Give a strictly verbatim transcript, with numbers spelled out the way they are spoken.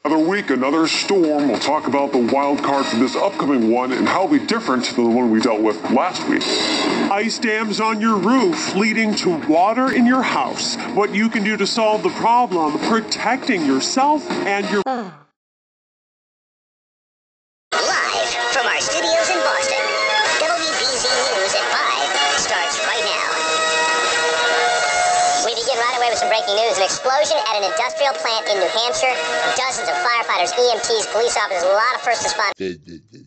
Another week, another storm. We'll talk about the wild card for this upcoming one and how it'll be different than the one we dealt with last week. Ice dams on your roof leading to water in your house. What you can do to solve the problem, protecting yourself and your... Live from our studios in Boston, W B Z News at five starts right now. We begin right away with some breaking news. An explosion at an industrial plant in New Hampshire. Dozens of firefighters, E M Ts, police officers, a lot of first responders.